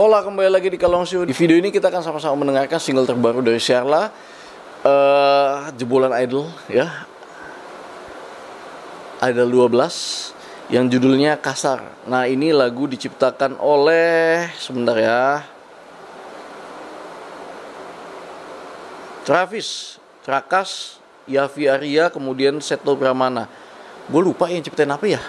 Hola, kembali lagi di Kalong Show. Di video ini kita akan sama-sama mendengarkan single terbaru dari Sheryla, jebolan Idol ya, Idol 12 yang judulnya Kasar. Nah, ini lagu diciptakan oleh, sebentar ya, Travis, Trakas, Yavi Arya, kemudian Seto Pramana. Gue lupa yang ciptain apa ya.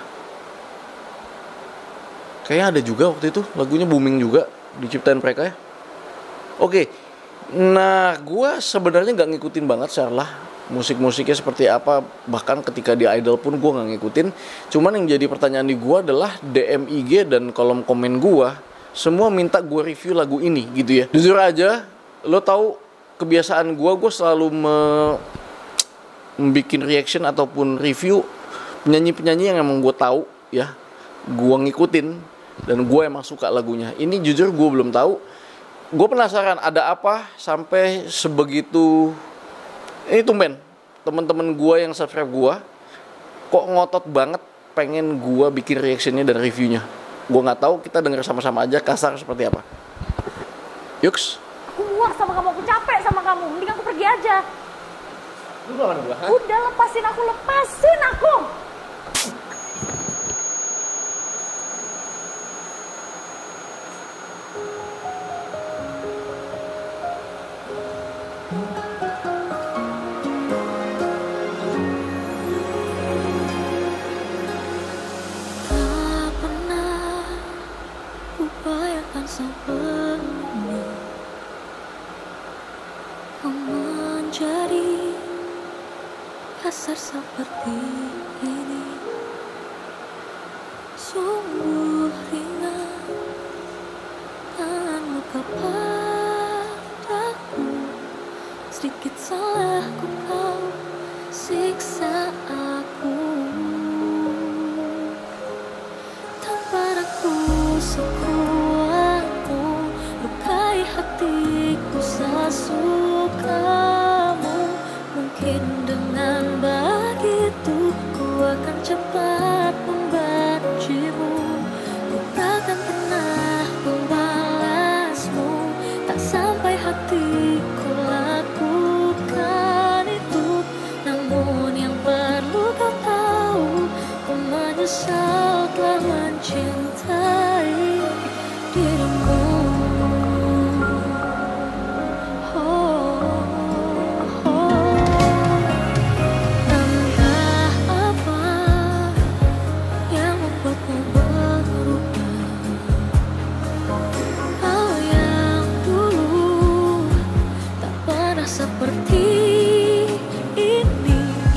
Kayaknya ada juga waktu itu, lagunya booming juga, diciptain mereka ya. Oke, nah gue sebenarnya nggak ngikutin banget Sheryla, musik-musiknya seperti apa. Bahkan ketika di Idol pun gue nggak ngikutin. Cuman yang jadi pertanyaan di gue adalah DM IG dan kolom komen gue, semua minta gue review lagu ini gitu ya. Jujur aja, lo tahu kebiasaan gue selalu membikin reaction ataupun review penyanyi-penyanyi yang emang gue tahu ya, gue ngikutin dan gue emang suka lagunya. Ini jujur gue belum tahu. Gue penasaran ada apa sampai sebegitu. Ini tumben teman-teman gue yang subscribe gue kok ngotot banget pengen gue bikin reactionnya dan reviewnya. Gue nggak tahu, kita denger sama-sama aja Kasar seperti apa. Yuks. Aku muak sama kamu, aku capek sama kamu. Mending aku pergi aja. Lu gak gue? Udah, lepasin aku, lepasin aku. Sebelumnya kau menjadi kasar seperti ini, sungguh ringan tanganmu kepadaku. Sedikit salahku kau siksa aku, tanpa aku sekuatmu, lukai hatiku sesukamu. Mungkin dengan begitu ku akan cepat membencimu. Ku takkan pernah membalasmu, tak sampai hatiku lakukan itu. Namun yang perlu kau tahu, ku menyesal telah mencintai dirimu. Entah apa yang membuatmu berubah. Kau yang dulu tak pernah seperti ini.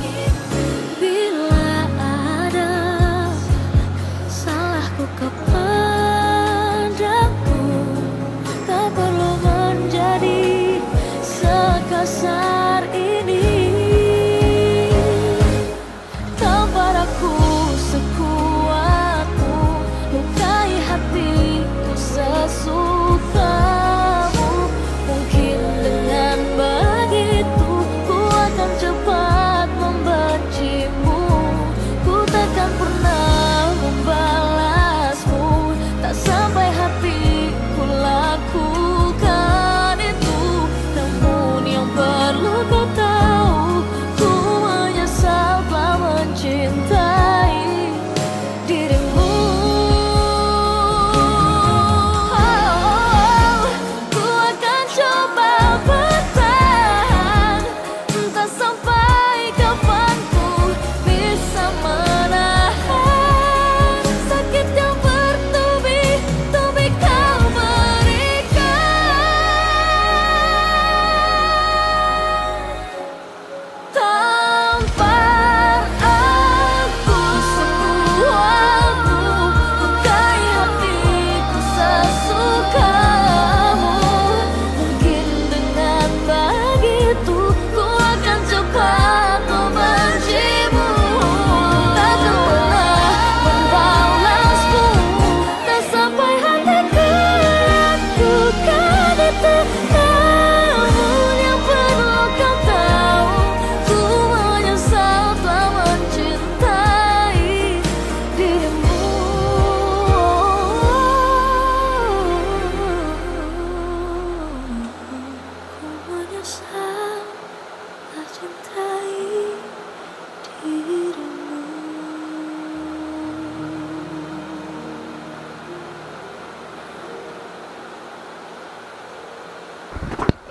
Bila ada salahku kepadamu, tak perlu menjadi sekasar ini. Tampar aku sekuatmu, lukai hatiku sesukamu. Mungkin dengan begitu ku akan cepat membencimu. Ku takkan pernah membalasmu, tak sampai hatiku lakukan itu. Namun yang perlu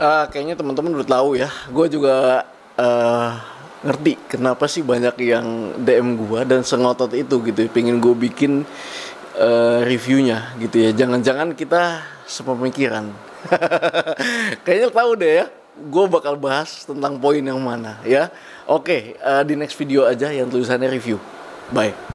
Kayaknya teman-teman udah tahu ya. Gue juga ngerti kenapa sih banyak yang DM gue dan sengotot itu gitu. Pengen gue bikin reviewnya gitu ya. Jangan-jangan kita sepemikiran. Kayaknya tahu deh ya. Gue bakal bahas tentang poin yang mana ya. Oke, di next video aja yang tulisannya review. Bye.